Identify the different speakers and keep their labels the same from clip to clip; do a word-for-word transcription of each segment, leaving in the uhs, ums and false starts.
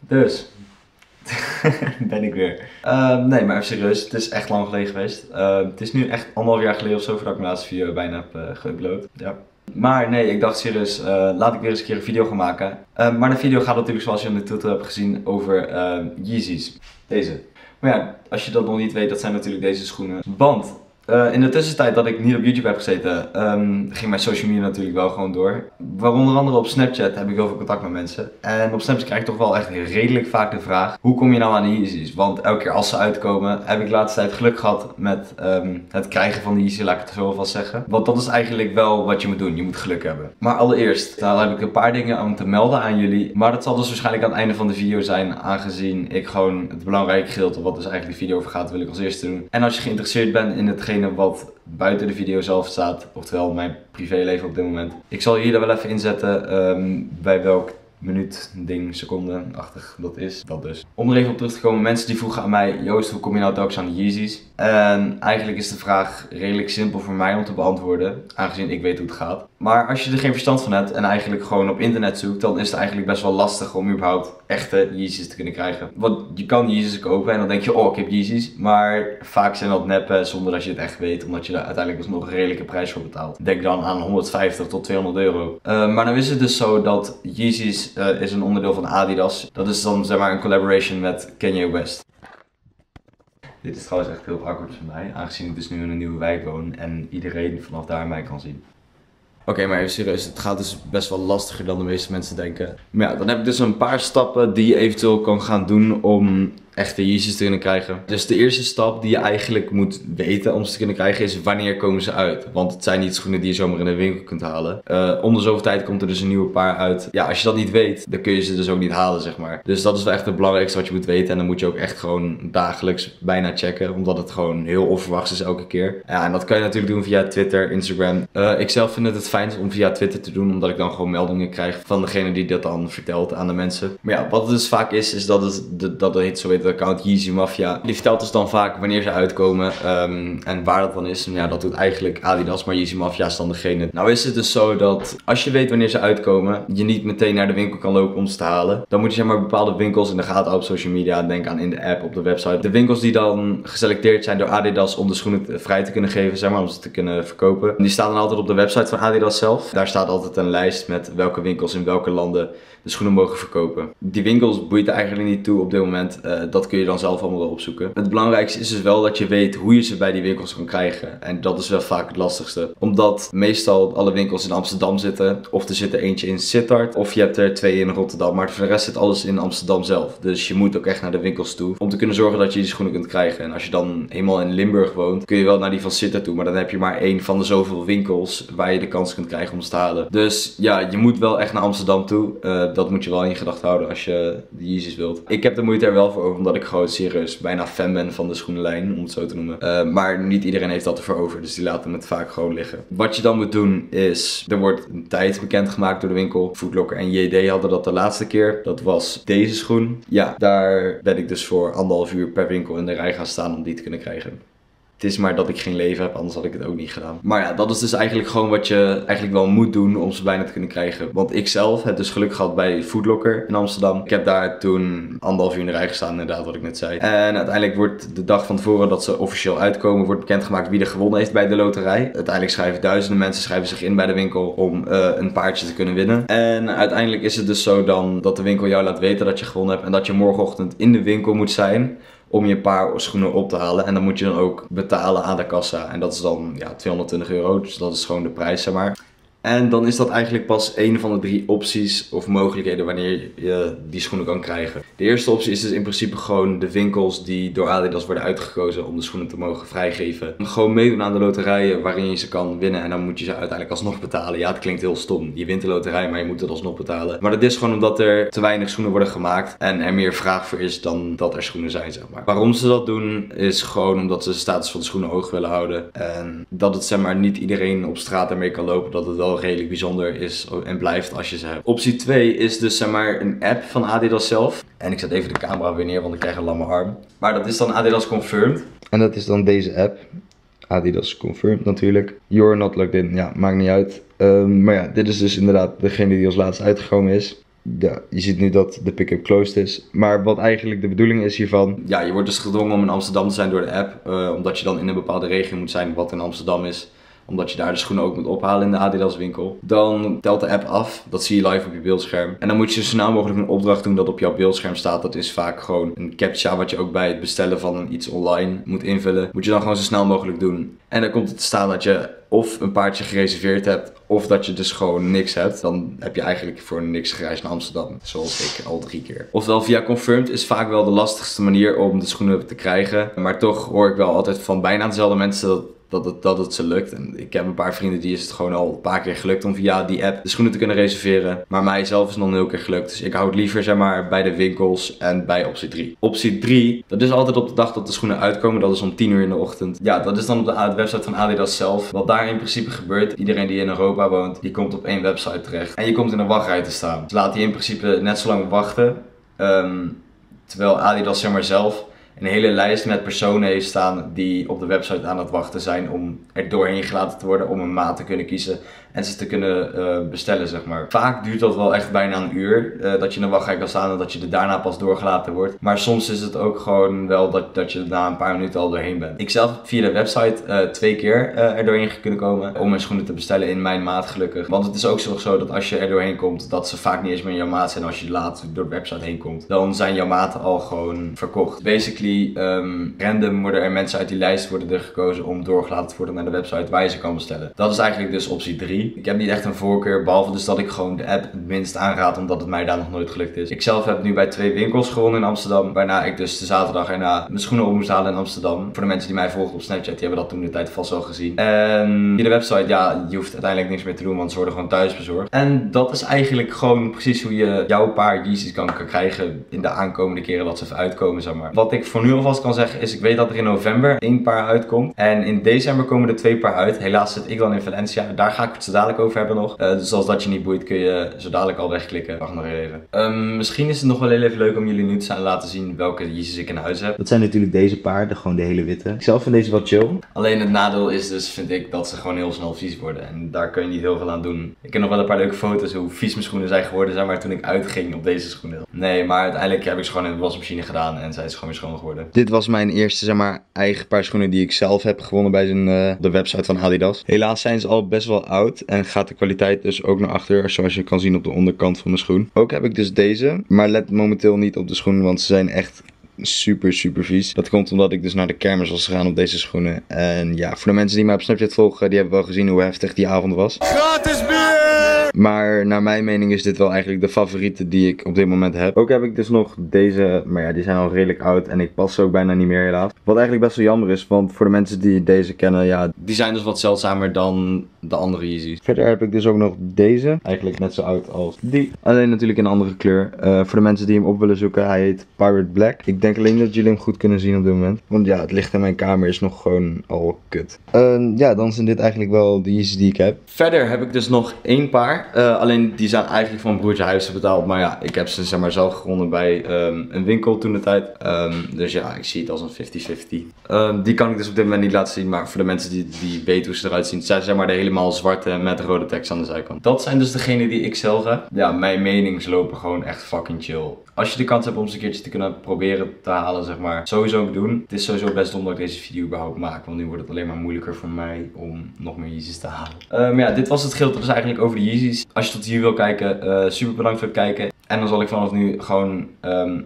Speaker 1: Dus, ben ik weer. Uh, nee, maar even serieus, het is echt lang geleden geweest. Uh, het is nu echt anderhalf jaar geleden of zo voordat ik mijn laatste video bijna heb uh, geüpload. Ja. Maar nee, ik dacht serieus, uh, laat ik weer eens een keer een video gaan maken. Uh, maar de video gaat natuurlijk, zoals je in de titel hebt gezien, over uh, Yeezys. Deze. Maar ja, als je dat nog niet weet, dat zijn natuurlijk deze schoenen. Want uh, in de tussentijd dat ik niet op YouTube heb gezeten, um, ging mijn social media natuurlijk wel gewoon door. Waaronder andere op Snapchat heb ik heel veel contact met mensen. En op Snapchat krijg ik toch wel echt redelijk vaak de vraag: hoe kom je nou aan de Yeezys? Want elke keer als ze uitkomen, heb ik de laatste tijd geluk gehad met um, het krijgen van de Yeezy, laat ik het zo alvast zeggen. Want dat is eigenlijk wel wat je moet doen, je moet geluk hebben. Maar allereerst, daar heb ik een paar dingen om te melden aan jullie. Maar dat zal dus waarschijnlijk aan het einde van de video zijn, aangezien ik gewoon het belangrijke gedeelte, wat dus eigenlijk de video over gaat, wil ik als eerste doen. En als je geïnteresseerd bent in hetgene wat buiten de video zelf staat, oftewel mijn privéleven op dit moment. Ik zal hier er wel even inzetten um, bij welk minuut, ding, seconde, achtig dat is. Dat dus. Om er even op terug te komen, mensen die vroegen aan mij: Joost, hoe kom je nou telkens aan de Yeezys? En eigenlijk is de vraag redelijk simpel voor mij om te beantwoorden, aangezien ik weet hoe het gaat. Maar als je er geen verstand van hebt en eigenlijk gewoon op internet zoekt, dan is het eigenlijk best wel lastig om überhaupt echte Yeezys te kunnen krijgen. Want je kan Yeezys kopen en dan denk je: oh, ik heb Yeezys. Maar vaak zijn dat neppen zonder dat je het echt weet, omdat je daar uiteindelijk dus nog een redelijke prijs voor betaalt. Denk dan aan honderdvijftig tot tweehonderd euro. Uh, maar dan is het dus zo dat Yeezys Uh, is een onderdeel van Adidas. Dat is dan zeg maar een collaboration met Kanye West. Dit is trouwens echt heel awkward voor mij, aangezien ik dus nu in een nieuwe wijk woon en iedereen vanaf daar mij kan zien. Oké, okay, maar even serieus, het gaat dus best wel lastiger dan de meeste mensen denken. Maar ja, dan heb ik dus een paar stappen die je eventueel kan gaan doen om echte Yeezys te kunnen krijgen. Dus de eerste stap die je eigenlijk moet weten om ze te kunnen krijgen is: wanneer komen ze uit? Want het zijn niet schoenen die je zomaar in de winkel kunt halen. Uh, om de zoveel tijd komt er dus een nieuwe paar uit. Ja, als je dat niet weet, dan kun je ze dus ook niet halen, zeg maar. Dus dat is wel echt het belangrijkste wat je moet weten. En dan moet je ook echt gewoon dagelijks bijna checken, omdat het gewoon heel onverwachts is elke keer. Ja, en dat kan je natuurlijk doen via Twitter, Instagram. Uh, ik zelf vind het het fijnst om via Twitter te doen, omdat ik dan gewoon meldingen krijg van degene die dat dan vertelt aan de mensen. Maar ja, wat het dus vaak is, is dat het, dat het heet, zo heet het account, Yeezy Mafia. Die vertelt dus dan vaak wanneer ze uitkomen um, en waar dat dan is. En ja, dat doet eigenlijk Adidas, maar Yeezy Mafia is dan degene. Nou is het dus zo dat als je weet wanneer ze uitkomen, je niet meteen naar de winkel kan lopen om ze te halen. Dan moet je zeg maar bepaalde winkels in de gaten op social media. Denk aan in de app, op de website. De winkels die dan geselecteerd zijn door Adidas om de schoenen te, vrij te kunnen geven, zeg maar, om ze te kunnen verkopen. Die staan dan altijd op de website van Adidas zelf. Daar staat altijd een lijst met welke winkels in welke landen de schoenen mogen verkopen. Die winkels boeit er eigenlijk niet toe op dit moment. Uh, dat kun je dan zelf allemaal wel opzoeken. Het belangrijkste is dus wel dat je weet hoe je ze bij die winkels kan krijgen. En dat is wel vaak het lastigste. Omdat meestal alle winkels in Amsterdam zitten. Of er zit er eentje in Sittard. Of je hebt er twee in Rotterdam. Maar voor de rest zit alles in Amsterdam zelf. Dus je moet ook echt naar de winkels toe. Om te kunnen zorgen dat je die schoenen kunt krijgen. En als je dan eenmaal in Limburg woont, kun je wel naar die van Sittard toe. Maar dan heb je maar één van de zoveel winkels waar je de kans kunt krijgen om ze te halen. Dus ja, je moet wel echt naar Amsterdam toe. Uh, dat moet je wel in je gedachten houden als je de Yeezys wilt. Ik heb de moeite er wel voor over, omdat ik gewoon serieus bijna fan ben van de schoenenlijn, om het zo te noemen. Uh, maar niet iedereen heeft dat ervoor over, dus die laten het vaak gewoon liggen. Wat je dan moet doen is, er wordt een tijd bekendgemaakt door de winkel. Foot Locker en J D hadden dat de laatste keer. Dat was deze schoen. Ja, daar ben ik dus voor anderhalf uur per winkel in de rij gaan staan om die te kunnen krijgen. Het is maar dat ik geen leven heb, anders had ik het ook niet gedaan. Maar ja, dat is dus eigenlijk gewoon wat je eigenlijk wel moet doen om ze bijna te kunnen krijgen. Want ik zelf heb dus geluk gehad bij Foot Locker in Amsterdam. Ik heb daar toen anderhalf uur in de rij gestaan, inderdaad, wat ik net zei. En uiteindelijk wordt de dag van tevoren dat ze officieel uitkomen, wordt bekendgemaakt wie er gewonnen heeft bij de loterij. Uiteindelijk schrijven duizenden mensen schrijven zich in bij de winkel om uh, een paardje te kunnen winnen. En uiteindelijk is het dus zo dan dat de winkel jou laat weten dat je gewonnen hebt en dat je morgenochtend in de winkel moet zijn om je paar schoenen op te halen. En dan moet je dan ook betalen aan de kassa. En dat is dan ja, tweehonderdtwintig euro. Dus dat is gewoon de prijs, zeg maar. En dan is dat eigenlijk pas één van de drie opties of mogelijkheden wanneer je die schoenen kan krijgen. De eerste optie is dus in principe gewoon de winkels die door Adidas worden uitgekozen om de schoenen te mogen vrijgeven. Gewoon meedoen aan de loterijen waarin je ze kan winnen en dan moet je ze uiteindelijk alsnog betalen. Ja, het klinkt heel stom. Je wint de loterij, maar je moet het alsnog betalen. Maar dat is gewoon omdat er te weinig schoenen worden gemaakt en er meer vraag voor is dan dat er schoenen zijn, zeg maar. Waarom ze dat doen is gewoon omdat ze de status van de schoenen hoog willen houden. En dat het, zeg maar, niet iedereen op straat ermee kan lopen, dat het wel redelijk bijzonder is en blijft als je ze hebt. Optie twee is dus, zeg maar, een app van Adidas zelf. En ik zet even de camera weer neer, want ik krijg een lamme arm. Maar dat is dan Adidas Confirmed. En dat is dan deze app. Adidas Confirmed natuurlijk. You're not logged in. Ja, maakt niet uit. Um, maar ja, dit is dus inderdaad degene die als laatste uitgekomen is.
Speaker 2: ja, je ziet nu dat de pick-up closed is. Maar wat eigenlijk de bedoeling is hiervan...
Speaker 1: Ja, je wordt dus gedwongen om in Amsterdam te zijn door de app. Uh, omdat je dan in een bepaalde regio moet zijn wat in Amsterdam is. Omdat je daar de schoenen ook moet ophalen in de Adidas winkel. Dan telt de app af. Dat zie je live op je beeldscherm. En dan moet je zo snel mogelijk een opdracht doen dat op jouw beeldscherm staat. Dat is vaak gewoon een captcha wat je ook bij het bestellen van iets online moet invullen. Moet je dan gewoon zo snel mogelijk doen. En dan komt het te staan dat je of een paardje gereserveerd hebt. Of dat je dus gewoon niks hebt. Dan heb je eigenlijk voor niks gereisd naar Amsterdam. Zoals ik al drie keer. Oftewel via Confirmed is vaak wel de lastigste manier om de schoenen te krijgen. Maar toch hoor ik wel altijd van bijna dezelfde mensen dat... Dat het, dat het ze lukt. En ik heb een paar vrienden die is het gewoon al een paar keer gelukt om via die app de schoenen te kunnen reserveren. Maar mij zelf is het nog een heel keer gelukt. Dus ik hou het liever zeg maar bij de winkels en bij optie drie. Optie drie, dat is altijd op de dag dat de schoenen uitkomen. Dat is om tien uur in de ochtend. Ja, dat is dan op de website van Adidas zelf. Wat daar in principe gebeurt, iedereen die in Europa woont, die komt op één website terecht. En je komt in een wachtrij te staan. Dus laat die in principe net zo lang wachten. Um, terwijl Adidas zeg maar zelf een hele lijst met personen heeft staan die op de website aan het wachten zijn om er doorheen gelaten te worden om een maat te kunnen kiezen en ze te kunnen uh, bestellen zeg maar. Vaak duurt dat wel echt bijna een uur uh, dat je in een wachtrij kan staan en dat je er daarna pas doorgelaten wordt. Maar soms is het ook gewoon wel dat, dat je na een paar minuten al doorheen bent. Ik zelf heb via de website uh, twee keer uh, er doorheen kunnen komen om mijn schoenen te bestellen in mijn maat gelukkig. Want het is ook zo, zo dat als je er doorheen komt dat ze vaak niet eens meer in jouw maat zijn als je laat door de website heen komt. Dan zijn jouw maten al gewoon verkocht. Basically Um, random worden er mensen uit die lijst worden er gekozen om doorgelaten te worden naar de website waar je ze kan bestellen. Dat is eigenlijk dus optie drie. Ik heb niet echt een voorkeur, behalve dus dat ik gewoon de app het minst aanraad omdat het mij daar nog nooit gelukt is. Ik zelf heb nu bij twee winkels gewonnen in Amsterdam, waarna ik dus de zaterdag erna mijn schoenen op moest halen in Amsterdam. Voor de mensen die mij volgen op Snapchat, die hebben dat toen de tijd vast wel gezien. En via de website, ja, je hoeft uiteindelijk niks meer te doen, want ze worden gewoon thuis bezorgd. En dat is eigenlijk gewoon precies hoe je jouw paar Yeezys kan, kan krijgen in de aankomende keren dat ze even uitkomen, zeg maar. Wat ik voor nu alvast kan zeggen is, ik weet dat er in november één paar uitkomt. En in december komen er twee paar uit. Helaas zit ik dan in Valencia. Daar ga ik het zo dadelijk over hebben nog. Uh, dus als dat je niet boeit, kun je zo dadelijk al wegklikken. Wacht nog even. Um, misschien is het nog wel heel even leuk om jullie nu te laten zien welke Yeezys ik in huis heb.
Speaker 2: Dat zijn natuurlijk deze paar, de, gewoon de hele witte. Ik zelf vind deze wel chill.
Speaker 1: Alleen het nadeel is dus, vind ik, dat ze gewoon heel snel vies worden. En daar kun je niet heel veel aan doen. Ik heb nog wel een paar leuke foto's hoe vies mijn schoenen zijn geworden, zeg maar, toen ik uitging op deze schoenen. Nee, maar uiteindelijk heb ik ze gewoon in de wasmachine gedaan en zij is gewoon weer schoon geworden.
Speaker 2: Dit was mijn eerste, zeg maar, eigen paar schoenen die ik zelf heb gewonnen bij zijn, uh, de website van Adidas. Helaas zijn ze al best wel oud en gaat de kwaliteit dus ook naar achter, zoals je kan zien op de onderkant van mijn schoen. Ook heb ik dus deze, maar let momenteel niet op de schoenen, want ze zijn echt super super vies. Dat komt omdat ik dus naar de kermis was gegaan op deze schoenen. En ja, voor de mensen die mij op Snapchat volgen, die hebben wel gezien hoe heftig die avond was. Gratis bier! Maar naar mijn mening is dit wel eigenlijk de favoriete die ik op dit moment heb. Ook heb ik dus nog deze, maar ja, die zijn al redelijk oud en ik pas ze ook bijna niet meer helaas. Wat eigenlijk best wel jammer is, want voor de mensen die deze kennen, ja,
Speaker 1: die zijn dus wat zeldzamer dan de andere Yeezys.
Speaker 2: Verder heb ik dus ook nog deze, eigenlijk net zo oud als die. Alleen natuurlijk in een andere kleur. Uh, voor de mensen die hem op willen zoeken, hij heet Pirate Black. Ik denk alleen dat jullie hem goed kunnen zien op dit moment. Want ja, het licht in mijn kamer is nog gewoon al kut. Uh, ja, dan zijn dit eigenlijk wel de Yeezys die ik heb.
Speaker 1: Verder heb ik dus nog één paar. Uh, alleen die zijn eigenlijk van mijn broertje huis betaald. Maar ja, ik heb ze zeg maar zelf gewonnen bij um, een winkel toen de tijd. Um, dus ja, ik zie het als een vijftig vijftig. Um, die kan ik dus op dit moment niet laten zien. Maar voor de mensen die, die weten hoe ze eruit zien. Zij zijn zeg maar de helemaal zwarte met rode tekst aan de zijkant. Dat zijn dus degene die ik zelf heb. Ja, mijn menings lopen gewoon echt fucking chill. Als je de kans hebt om ze een keertje te kunnen proberen te halen, zeg maar, sowieso ook doen. Het is sowieso best dom dat ik deze video überhaupt maak, want nu wordt het alleen maar moeilijker voor mij om nog meer Yeezys te halen. Uh, maar ja, dit was het gedeelte dus eigenlijk over de Yeezys. Als je tot hier wil kijken, uh, super bedankt voor het kijken. En dan zal ik vanaf nu gewoon um,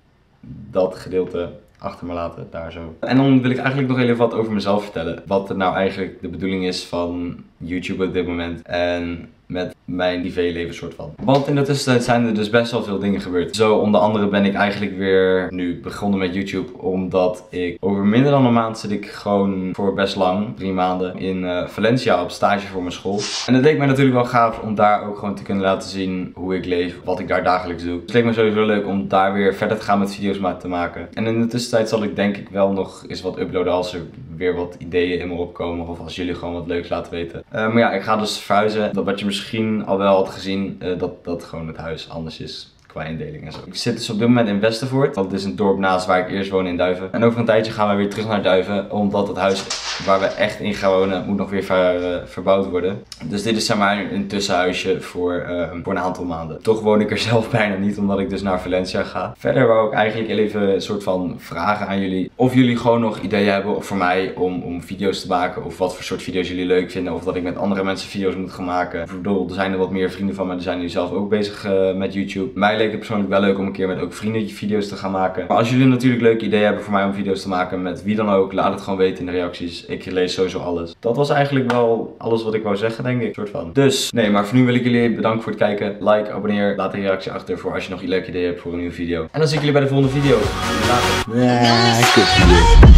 Speaker 1: dat gedeelte achter me laten, daar zo. En dan wil ik eigenlijk nog even wat over mezelf vertellen. Wat nou eigenlijk de bedoeling is van YouTube op dit moment. En met mijn privéleven soort van. Want in de tussentijd zijn er dus best wel veel dingen gebeurd. Zo onder andere ben ik eigenlijk weer nu begonnen met YouTube. Omdat ik over minder dan een maand zit ik gewoon voor best lang, drie maanden, in uh, Valencia op stage voor mijn school. En het leek mij natuurlijk wel gaaf om daar ook gewoon te kunnen laten zien hoe ik leef. Wat ik daar dagelijks doe. Dus het leek me sowieso leuk om daar weer verder te gaan met video's te maken. En in de tussentijd zal ik denk ik wel nog eens wat uploaden als er weer wat ideeën in me opkomen. Of als jullie gewoon wat leuks laten weten. Uh, maar ja, ik ga dus verhuizen. Dat wat je misschien al wel had gezien, uh, dat, dat gewoon het huis anders is qua qua indeling en zo. Ik zit dus op dit moment in Westervoort. Dat is een dorp naast waar ik eerst woonde in Duiven. En over een tijdje gaan we weer terug naar Duiven. Omdat het huis waar we echt in gaan wonen moet nog weer ver, uh, verbouwd worden. Dus dit is zeg maar een tussenhuisje voor, uh, voor een aantal maanden. Toch woon ik er zelf bijna niet, omdat ik dus naar Valencia ga. Verder wou ik eigenlijk even een soort van vragen aan jullie. Of jullie gewoon nog ideeën hebben voor mij om, om video's te maken. Of wat voor soort video's jullie leuk vinden. Of dat ik met andere mensen video's moet gaan maken. Ik bedoel, er zijn er wat meer vrienden van me. Die zijn nu zelf ook bezig uh, met YouTube. Mij leek het persoonlijk wel leuk om een keer met ook vrienden video's te gaan maken. Maar als jullie natuurlijk leuke ideeën hebben voor mij om video's te maken met wie dan ook, laat het gewoon weten in de reacties. Ik lees sowieso alles. Dat was eigenlijk wel alles wat ik wou zeggen, denk ik. Soort van. Dus, nee, maar voor nu wil ik jullie bedanken voor het kijken. Like, abonneer, laat een reactie achter voor als je nog een leuke idee hebt voor een nieuwe video. En dan zie ik jullie bij de volgende video. Later.
Speaker 2: Ja,